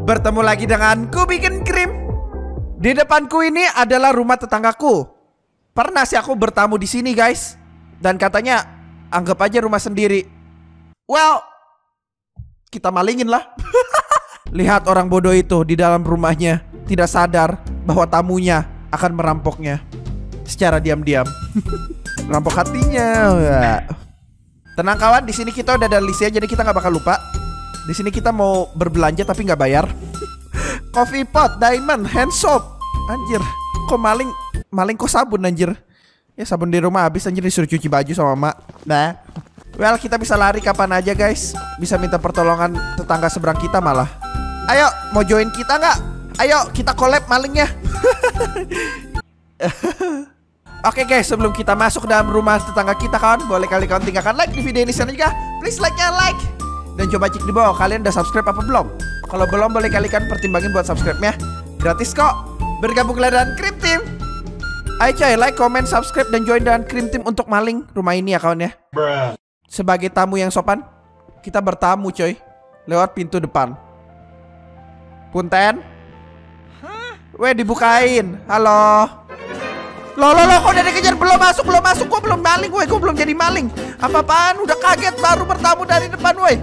Bertemu lagi dengan Bikin Krim. Di depanku ini adalah rumah tetanggaku. Pernah sih aku bertamu di sini, guys. Dan katanya anggap aja rumah sendiri. Well, kita malingin lah. Lihat orang bodoh itu di dalam rumahnya, tidak sadar bahwa tamunya akan merampoknya secara diam-diam. Merampok hatinya. Tenang kawan, di sini kita udah ada listnya, jadi kita nggak bakal lupa. Di sini kita mau berbelanja tapi nggak bayar. Coffee pot, diamond, hand soap. Anjir, kok maling kok sabun anjir. Ya sabun di rumah habis anjir, disuruh cuci baju sama mak. Nah, well kita bisa lari kapan aja guys. Bisa minta pertolongan tetangga seberang kita malah. Ayo, mau join kita nggak? Ayo kita collab malingnya. Oke guys, sebelum kita masuk dalam rumah tetangga kita kawan, boleh kali kawan tinggalkan like di video ini juga. Please like-nya like. Dan coba cek di bawah, kalian udah subscribe apa belum? Kalau belum, boleh kalian pertimbangin buat subscribe-nya. Gratis kok. Bergabunglah dengan Krim Team. Ayo coy, like, comment, subscribe, dan join dengan Krim Team untuk maling rumah ini ya kawan ya. Sebagai tamu yang sopan, kita bertamu coy, lewat pintu depan. Punten. Weh, dibukain. Halo. Loh, kok udah dikejar? Belum masuk, gue belum maling, gue belum jadi maling. Apa-apaan, udah kaget baru bertamu dari depan, woi.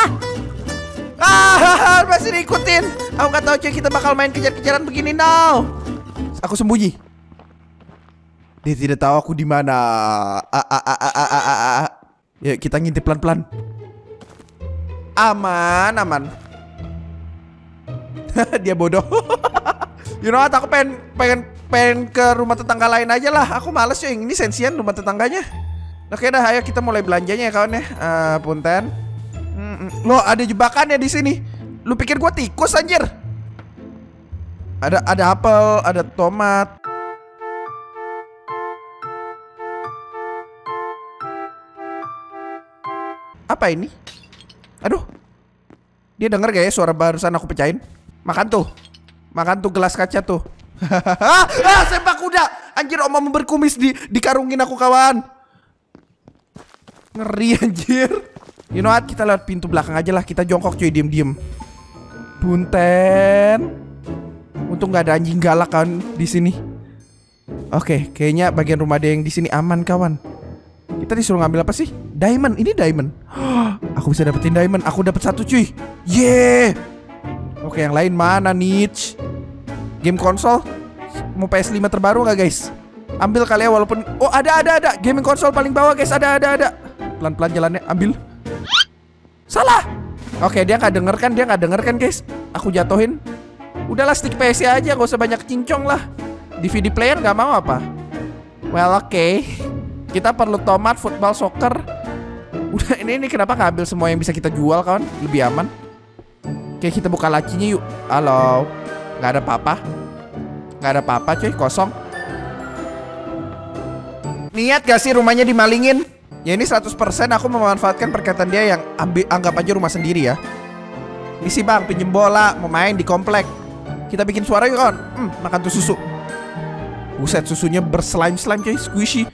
Masih diikutin. Aku gak tahu cuy, kita bakal main kejar-kejaran begini now. Aku sembunyi. Dia tidak tahu aku di mana. Ya, kita ngintip pelan-pelan. Aman. Dia bodoh. You know what, aku pengen ke rumah tetangga lain aja lah. Aku males ya, ini sensian rumah tetangganya. Oke dah, ayo kita mulai belanjanya ya kawan ya. Punten. Loh, ada jebakannya di sini. Lu pikir gua tikus anjir? Ada apel, ada tomat. Apa ini? Aduh. Dia denger gak ya suara barusan aku pecahin? Makan tuh gelas kaca tuh. Sempak kuda. Anjir, oma berkumis dikarungin aku kawan. Ngeri anjir. You know what, kita lewat pintu belakang aja lah. Kita jongkok cuy, diem-diem. Punten. Untung gak ada anjing galak kan di sini. Oke, kayaknya bagian rumah dia yang di sini aman kawan. Kita disuruh ngambil apa sih? Diamond, ini diamond. Aku bisa dapetin diamond. Aku dapet satu cuy. Yeah. Oke, yang lain mana Nich? Game konsol. Mau PS5 terbaru nggak guys? Ambil kali ya walaupun. Oh, ada. Gaming konsol paling bawah guys, ada. Pelan-pelan jalannya, ambil. Salah. Oke, dia nggak denger kan guys? Aku jatuhin. Udahlah, stick PS aja, gak usah banyak cincong lah. DVD player nggak mau apa? Well, oke. Kita perlu tomat, football, soccer. Udah, ini kenapa nggak ambil semua yang bisa kita jual kawan? Lebih aman. Oke, kita buka lacinya yuk. Halo. Nggak ada apa-apa cuy, kosong. Niat gak sih rumahnya dimalingin? Ya ini 100% aku memanfaatkan perkataan dia yang anggap aja rumah sendiri ya. Misi bang, pinjem bola, mau main di komplek. Kita bikin suara yuk kawan. Makan tuh susu. Buset, susunya berslime-slime cuy, squishy.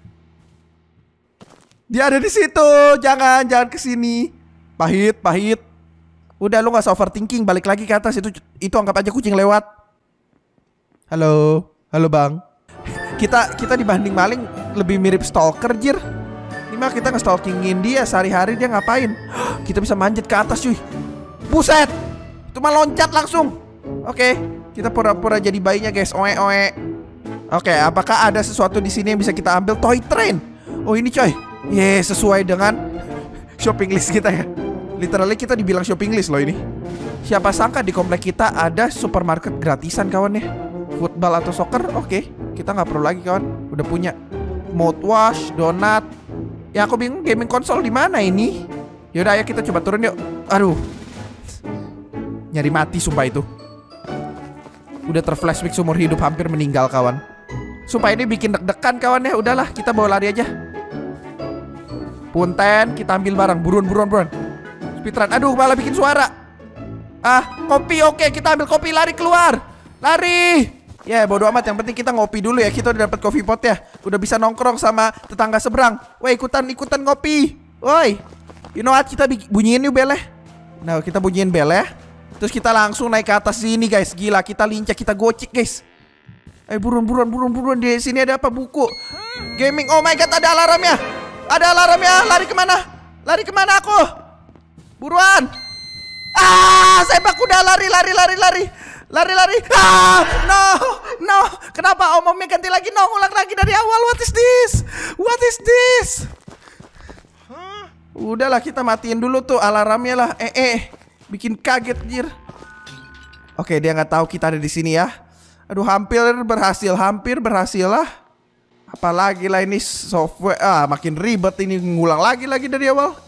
Dia ada di situ. Jangan kesini. Pahit. Udah, lu gak usah overthinking, balik lagi ke atas. Itu anggap aja kucing lewat. Halo bang. Kita dibanding maling lebih mirip stalker jir. Ini mah kita nge-stalkingin dia sehari-hari, dia ngapain? Kita bisa manjat ke atas cuy. Buset, itu mah loncat langsung. Oke, kita pura-pura jadi bayinya guys. Oe. Oke, apakah ada sesuatu di sini yang bisa kita ambil? Toy train. Oh ini coy. Sesuai dengan shopping list kita ya. Literally kita dibilang shopping list loh ini. Siapa sangka di komplek kita ada supermarket gratisan kawan ya. Football atau soccer, oke. Kita nggak perlu lagi kawan. Udah punya mouthwash, donat. Ya aku bingung gaming konsol di mana ini. Yaudah, ayo kita coba turun yuk. Aduh, nyari mati sumpah itu. Udah terflashback seumur hidup, hampir meninggal kawan. Sumpah ini bikin deg-degan kawan ya. Udahlah, kita bawa lari aja. Punten, kita ambil barang. Buruan. Speedrun. Aduh, malah bikin suara. Kopi, oke. Kita ambil kopi, lari keluar. Lari. Ya bodo amat, yang penting kita ngopi dulu ya. Kita udah dapet coffee pot ya. Udah bisa nongkrong sama tetangga seberang. Woi, ikutan ngopi. Woi. You know what, kita bunyiin yuk belnya. Nah, kita bunyiin belnya. Terus kita langsung naik ke atas sini guys. Gila, kita lincah, kita gocek guys. Buruan. Di sini ada apa? Buku gaming. Oh my god, ada alarmnya. Ada alarmnya. Lari kemana aku? Buruan. Sepak kuda. Lari. No. Kenapa omongnya ganti lagi? No, ulang lagi dari awal. What is this? Udahlah, kita matiin dulu tuh alarmnya lah. Bikin kaget anjir. Oke, dia nggak tahu kita ada di sini ya. Aduh, hampir berhasil lah. Apalagi lah ini software. Makin ribet ini, ngulang lagi dari awal.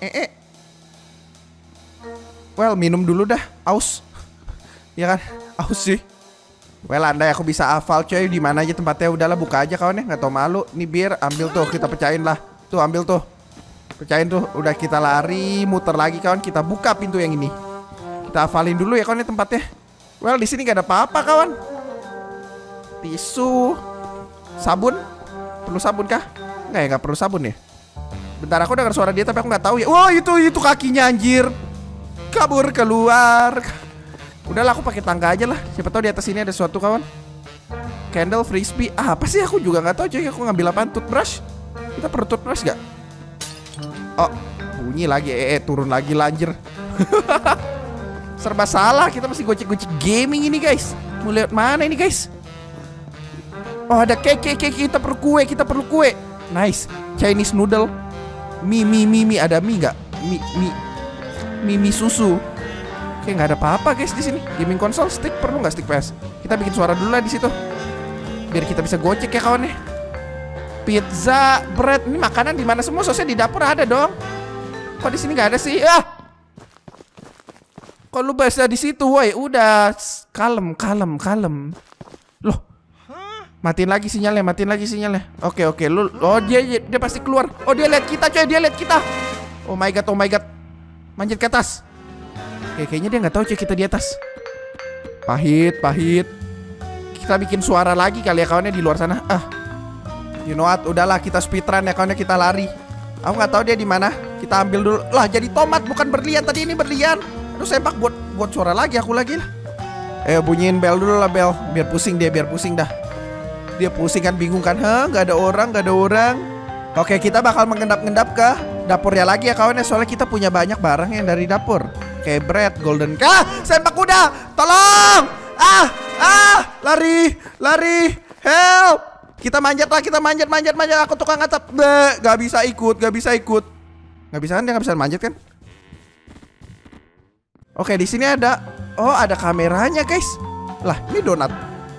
Well, minum dulu dah. Aus. Ya kan? Aus sih. Well, andai aku bisa hafal coy di mana aja tempatnya. Udahlah, buka aja kawan ya, nggak tau malu. Nih bir, ambil tuh, kita pecahin lah. Tuh, ambil tuh. Pecahin tuh. Udah, kita lari, muter lagi kawan. Kita buka pintu yang ini. Kita hafalin dulu ya kawan ya tempatnya. Well, di sini gak ada apa-apa kawan. Tisu, sabun. Perlu sabun kah? Enggak ya, nggak perlu sabun ya. Bentar, aku dengar suara dia tapi aku nggak tahu ya. Wah, itu kakinya anjir. Kabur keluar. Udahlah, aku pakai tangga aja lah. Siapa tahu di atas sini ada sesuatu kawan. Candle, frisbee. Apa sih, aku juga nggak tahu coy. Aku ngambil apaan? Toothbrush. Kita perlu toothbrush gak? Oh, bunyi lagi. Turun lagi lanjir. Serba salah, kita masih gocek-gocek gaming ini guys. Mau lihat mana ini guys? Oh, ada cake. Kita perlu kue. Nice. Chinese noodle. Mie. Ada mie nggak? Mie susu. Kayak nggak ada apa-apa guys di sini. Gaming konsol, stick perlu nggak stick PS? Kita bikin suara dulu lah di situ. Biar kita bisa gocek ya kawan ya. Pizza, bread, ini makanan di mana semua? Sosnya di dapur ada dong. Kok di sini nggak ada sih? Kok lu bahasa di situ, woi? Udah kalem. Loh, matiin lagi sinyalnya. Oke. Lu, oh dia pasti keluar. Oh, dia lihat kita coy, Oh my god. Manjat ke atas. Kayaknya dia nggak tahu coy kita di atas. Pahit. Kita bikin suara lagi kali ya kawannya di luar sana. You know what? Udahlah, kita speedrun ya kawannya, kita lari. Aku nggak tahu dia di mana. Kita ambil dulu. Lah, jadi tomat bukan berlian, tadi ini berlian. Aduh, sempak buat suara lagi aku lagi lah. Bunyiin bel dulu lah, bel. Biar pusing dah. Dia pusing kan, bingung kan. Nggak ada orang. Oke, kita bakal mengendap-endap ke dapurnya lagi ya kawannya. Soalnya kita punya banyak barang yang dari dapur. Kayak bread, golden. Sempak kuda. Tolong. Lari. Help. Kita manjat. Aku tukang atap. Gak bisa ikut. Gak bisa kan, dia gak bisa manjat kan? Oke, di sini ada. Oh, ada kameranya guys. Lah, ini donat.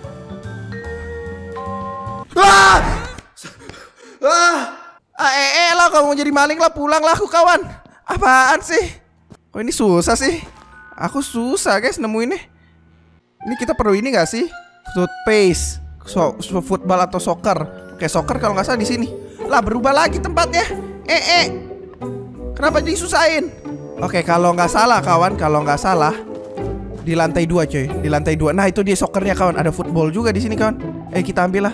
Lah, kalau mau jadi maling lah, pulang lah aku kawan. Apaan sih? Kok ini susah sih? Aku susah guys nemuinnya. Ini kita perlu ini gak sih? Toothpaste, football atau soccer? Oke, soccer kalau nggak salah di sini. Lah, berubah lagi tempatnya. Kenapa disusahin? Oke, kalau nggak salah kawan, di lantai 2 coy, di lantai 2. Nah, itu dia soccernya kawan. Ada football juga di sini kawan. Kita ambil lah.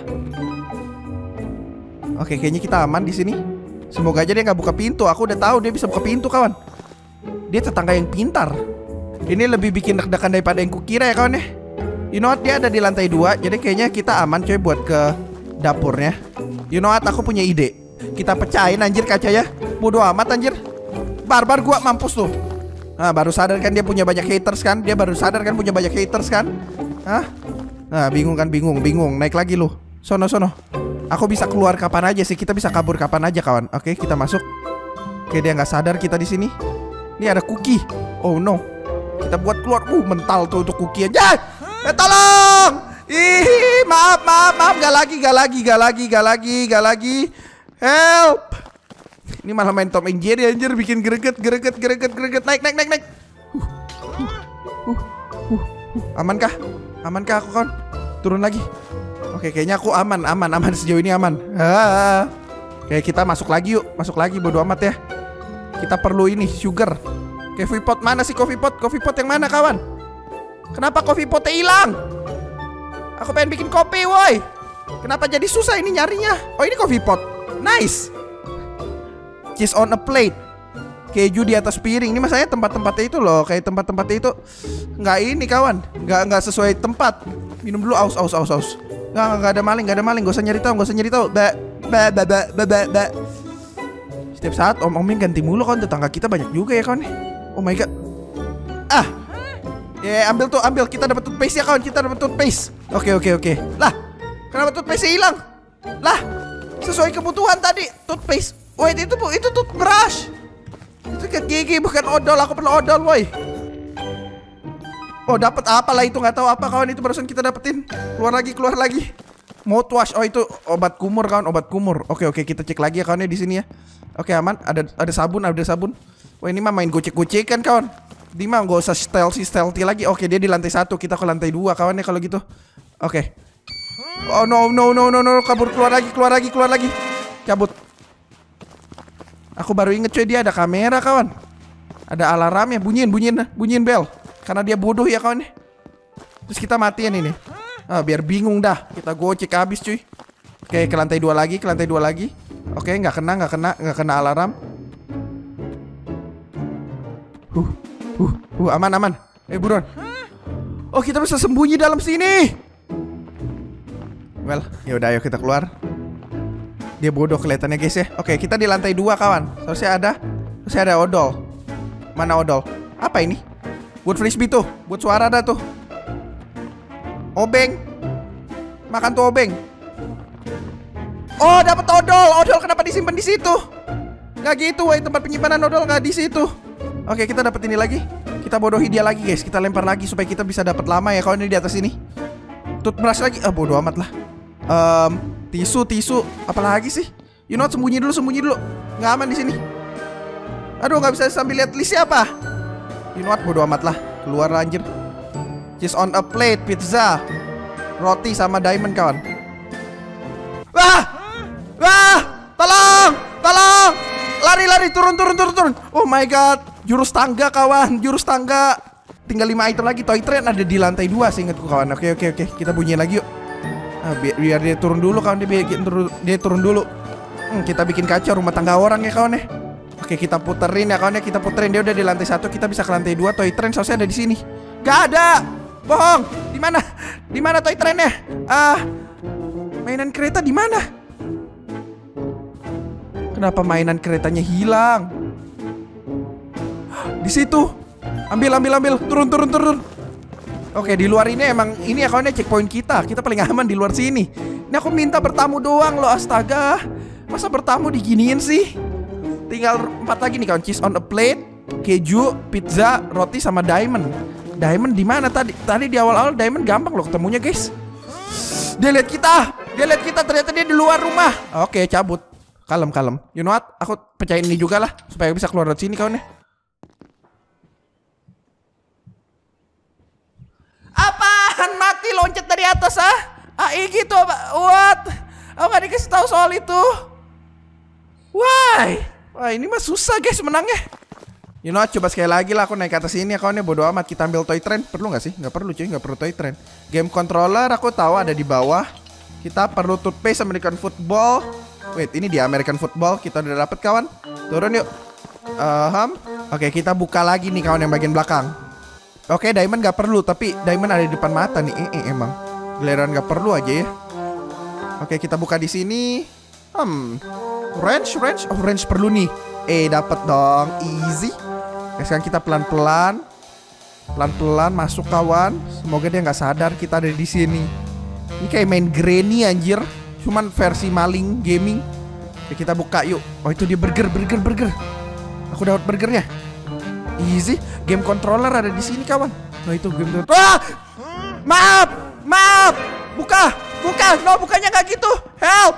Oke, kayaknya kita aman di sini. Semoga aja dia nggak buka pintu. Aku udah tahu dia bisa buka pintu kawan. Dia tetangga yang pintar. Ini lebih bikin deg-degan daripada yang kukira ya kawan ya. You know what, dia ada di lantai 2. Jadi kayaknya kita aman coy buat ke dapurnya. You know what, aku punya ide. Kita pecahin anjir kacanya. Bodoh amat anjir. Barbar gua, mampus tuh. Nah, baru sadar kan dia punya banyak haters kan? Nah, bingung. Naik lagi lu. Sono. Aku bisa keluar kapan aja sih? Kita bisa kabur kapan aja kawan. Oke, kita masuk. Oke, dia nggak sadar kita di sini. Ini ada cookie. Oh no. Kita buat keluar. Mental tuh untuk cookie aja. Tolong. Maaf. Gak lagi. Help. Ini malah main Tom and Jerry anjir, bikin greget. Naik. Amankah aku kan? Turun lagi. Oke, kayaknya aku aman sejauh ini aman. Oke, kita masuk lagi yuk. Bodo amat ya. Kita perlu ini sugar. Coffee pot mana sih coffee pot? Coffee pot yang mana kawan? Kenapa coffee potnya hilang? Aku pengen bikin kopi woi. Kenapa jadi susah ini nyarinya? Oh, ini coffee pot. Nice. Cheese on a plate. keju di atas piring. Ini masalahnya tempat-tempatnya itu loh, kayak tempat-tempatnya itu nggak ini kawan, nggak sesuai tempat. Minum dulu, aus. Nggak ada maling, Gak usah nyari tahu. Setiap saat om-omnya ganti mulu kawan, tetangga kita banyak juga ya kawan. Oh my god. Ambil tuh, kita dapat toothpaste ya kawan, Oke. Lah, kenapa toothpaste hilang? Lah, sesuai kebutuhan tadi toothpaste. Wait, itu toothbrush. Itu kan gigi bukan odol, aku perlu odol boy. Oh dapat apalah itu, nggak tahu apa kawan, itu barusan kita dapetin. Keluar lagi. Mouthwash, oh itu obat kumur kawan, obat kumur. Oke, kita cek lagi ya kawannya di sini ya. Oke aman, ada sabun. Wah ini mah main gocek-gocekan kawan. Dia mah nggak usah stealthy lagi. Oke dia di lantai 1, kita ke lantai 2 kawannya kalau gitu. Oke. Oh no, kabur, keluar lagi. Cabut. Aku baru inget cuy, dia ada kamera kawan. Ada alarmnya, bunyiin bel. Karena dia bodoh ya kawan. Terus kita matiin ini. Biar bingung dah. Kita gocek habis cuy. Oke, ke lantai 2 lagi. Oke, nggak kena alarm. Aman. Buruan. Oh, kita bisa sembunyi dalam sini. Well, yaudah ayo kita keluar. Dia bodoh kelihatannya guys ya. Oke, kita di lantai 2 kawan. Seharusnya ada odol. Mana odol? Apa ini? Buat frisbee tuh, buat suara dah tuh. Obeng. Makan tuh obeng. Oh, dapat odol. Odol kenapa disimpan di situ? Gak gitu, woi, tempat penyimpanan odol gak di situ. Oke, kita dapat ini lagi. Kita bodohi dia lagi guys. Kita lempar lagi supaya kita bisa dapat lama ya kawan, ini di atas ini. Toothbrush lagi. Bodoh amat lah. Tisu. Apalagi sih? You know what, sembunyi dulu. Nggak aman di sini. Aduh, nggak bisa sambil lihat listnya apa. You know what, bodoh amat lah. Keluar lah, anjir. Cheese on a plate, pizza, roti sama diamond kawan. Tolong. Lari, turun. Oh my god, jurus tangga kawan, Tinggal 5 item lagi. Toy train ada di lantai 2 seingatku kawan. Oke, kita bunyiin lagi yuk. Biar dia turun dulu kawan, dia turun dulu. Kita bikin kacau rumah tangga orang ya kawan ya. Oke, kita puterin ya kawan ya, dia udah di lantai 1, kita bisa ke lantai 2. Toy train seharusnya ada di sini. Gak ada. Bohong. Di mana toy trainnya? Mainan kereta di mana? Kenapa mainan keretanya hilang? Di situ. Ambil. Turun. Oke, di luar ini emang ini ya kawannya checkpoint kita. Kita paling aman di luar sini. Ini aku minta bertamu doang loh, astaga. Masa bertamu diginiin sih? Tinggal 4 lagi nih kawan. Cheese on a plate, keju, pizza, roti sama diamond. Diamond di mana tadi? Tadi di awal-awal diamond gampang loh ketemunya, guys. Dia lihat kita. Ternyata dia di luar rumah. Oke, cabut. Kalem. You know what? Aku pecahin ini juga lah supaya bisa keluar dari sini kawan ya. Apaan mati loncat dari atas gitu apa? What? Aku gak dikasih tahu soal itu. Why? Wah ini mah susah guys menangnya. You know what? Coba sekali lagi lah aku naik ke atas ini ya kawannya. Bodo amat, kita ambil toy train. Perlu gak sih? Gak perlu cuy, gak perlu toy train. Game controller aku tahu ada di bawah. Kita perlu toothpaste American football. Wait, ini di American football. Kita udah dapet kawan. Turun yuk. Oke, kita buka lagi nih kawan yang bagian belakang. Oke, diamond gak perlu, tapi diamond ada di depan mata nih. Emang giliran gak perlu aja ya. Oke, kita buka di sini. Wrench. Oh, wrench perlu nih. Dapat dong, easy. Sekarang kita pelan-pelan masuk kawan. Semoga dia nggak sadar kita ada di sini. Ini kayak main Granny anjir, cuman versi maling gaming. Oke, kita buka yuk. Oh itu dia burger. Aku dapat burgernya. Easy. Game controller ada di sini kawan. Oh itu game controller. Maaf. Buka. No, bukannya nggak gitu. Help.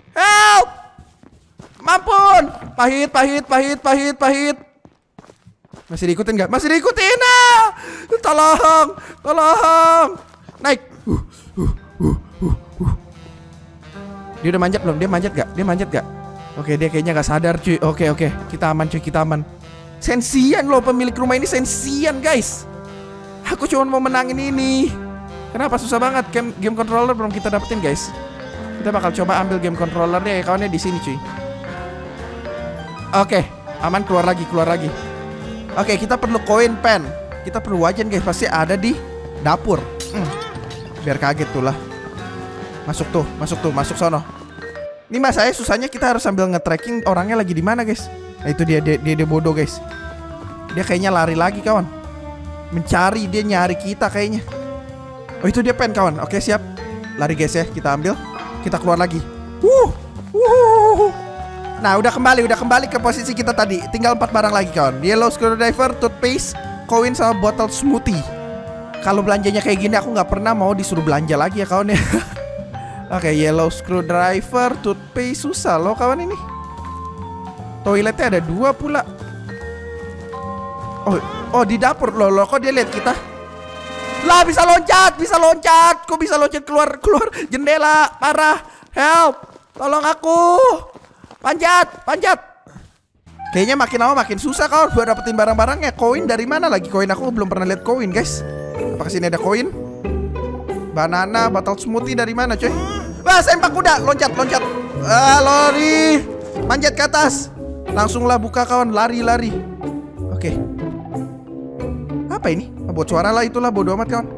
Mampun. Pahit. Masih diikutin nggak? Masih diikutin. Tolong. Naik. Dia udah manjat belum? Dia manjat gak? Oke, dia kayaknya gak sadar cuy. Oke. Kita aman. Sensian loh pemilik rumah ini, sensian guys. Aku cuma mau menangin ini. Kenapa susah banget? Game controller belum kita dapetin guys. Kita bakal coba ambil game controllernya ya kawannya di sini cuy. Oke, Aman, keluar lagi, keluar lagi. Oke, kita perlu koin pen. Kita perlu wajan guys, pasti ada di dapur. Biar kaget tuh lah. Masuk tuh, masuk sono. Ini saya susahnya kita harus sambil nge-tracking orangnya lagi di mana guys. Nah, itu dia bodoh guys. Dia kayaknya lari lagi kawan. Mencari, dia nyari kita kayaknya. Oh itu dia pen kawan. Oke siap. Lari guys ya, kita ambil. Kita keluar lagi. Nah udah kembali ke posisi kita tadi. Tinggal 4 barang lagi kawan. Yellow screwdriver, toothpaste, koin sama botol smoothie. Kalau belanjanya kayak gini aku nggak pernah mau disuruh belanja lagi ya kawan ya. Oke, yellow screwdriver, toothpaste, susah loh kawan ini. Toiletnya ada 2 pula. Oh di dapur loh, kok dia lihat kita? Lah bisa loncat. Kok bisa loncat keluar jendela? Parah. Help. Tolong aku. Panjat. Kayaknya makin lama makin susah kawan buat dapetin barang-barangnya. Koin dari mana lagi? Koin aku belum pernah lihat koin guys. Apakah sini ada koin? Banana, botol smoothie dari mana coy? Wah, sempak kuda, loncat. Lari. Manjat ke atas. Langsunglah buka kawan, lari. Oke. Apa ini? Buat suara lah itulah, bodo amat kawan.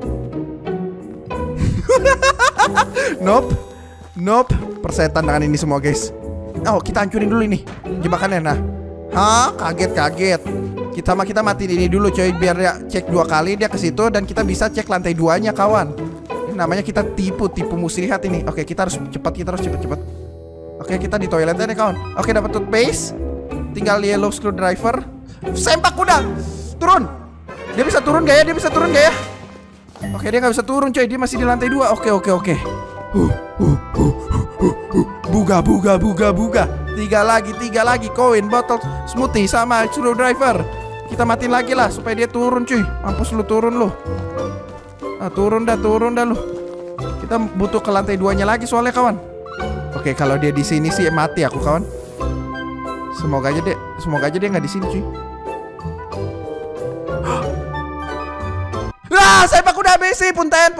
Nope. Persetan dengan ini semua guys. Oh, kita hancurin dulu ini jebakannya. Nah. Hah, kaget. Kita matiin ini dulu coy, biar dia cek 2 kali dia ke situ dan kita bisa cek lantai 2-nya kawan. Namanya kita tipu muslihat ini. Oke, kita harus cepet. Oke, kita di toiletnya nih kawan. Oke, dapat toothpaste. Tinggal yellow screwdriver. Sempak kuda. Turun. Dia bisa turun gak ya? Oke, dia nggak bisa turun coy. Dia masih di lantai 2. Oke. Buga. Tiga lagi koin, botol smoothie sama screwdriver. Kita matiin lagi lah supaya dia turun cuy. Mampus lu, turun lu. Turun dah lu. Kita butuh ke lantai 2-nya lagi soalnya kawan. Oke, kalau dia di sini sih mati aku kawan. Semoga aja dia nggak di sini cuy. Saya pak udah habis sih. Punten.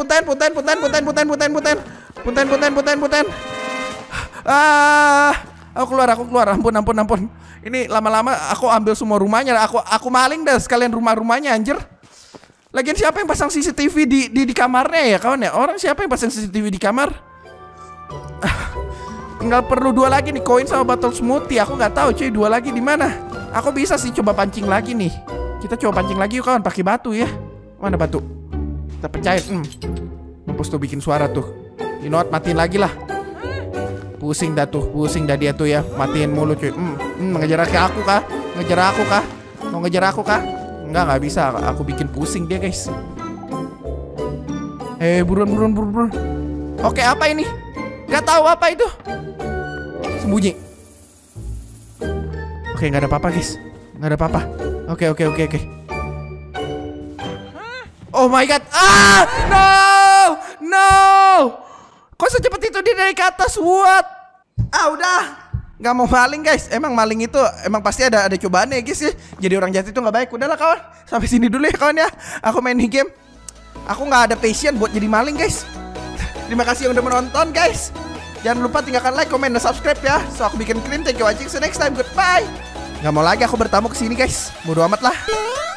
Aku keluar. Ampun. Ini lama-lama aku ambil semua rumahnya. Aku maling dah sekalian rumahnya anjir. Lagian siapa yang pasang CCTV di kamarnya ya kawan ya? Orang siapa yang pasang CCTV di kamar? Tinggal perlu 2 lagi nih, koin sama botol smoothie. Aku nggak tahu cuy 2 lagi di mana. Aku bisa sih coba pancing lagi nih. Kita coba pancing lagi yuk kawan, pakai batu ya. Mana batu? Kita pecahin. Mampus tuh bikin suara tuh. You know what? Matiin lagi lah. Pusing dah dia tuh ya. Matiin mulu cuy. Ngejar aku kah? Mau ngejar aku kah? Enggak bisa. Aku bikin pusing dia guys. Buruan. Oke, apa ini? Gak tahu apa itu. Sembunyi. Oke, nggak ada apa-apa guys. Nggak ada apa-apa. Oke. Oh my god. No. Kok secepat itu dia dari ke atas? What? Udah. Gak mau maling guys. Emang maling itu emang pasti ada cobaannya ya guys ya. Jadi orang jahat itu gak baik. Udahlah kawan, sampai sini dulu ya kawan ya. Aku main game. Aku gak ada passion buat jadi maling guys. Terima kasih yang udah menonton guys. Jangan lupa tinggalkan like, comment, dan subscribe ya. So aku bikin clean. Thank you watching. See you next time. Goodbye. Gak mau lagi aku bertamu kesini guys. Bodo amat lah.